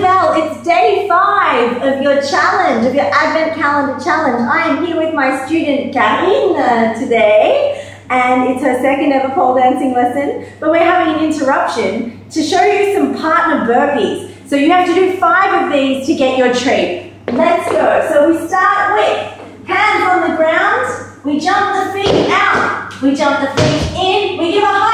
bell. It's day 5 of your challenge, of your Advent Calendar Challenge. I am here with my student Karina today, and it's her second ever pole dancing lesson, but we're having an interruption to show you some partner burpees. So you have to do 5 of these to get your treat. Let's go. So we start with hands on the ground, we jump the feet out, we jump the feet in, we give a high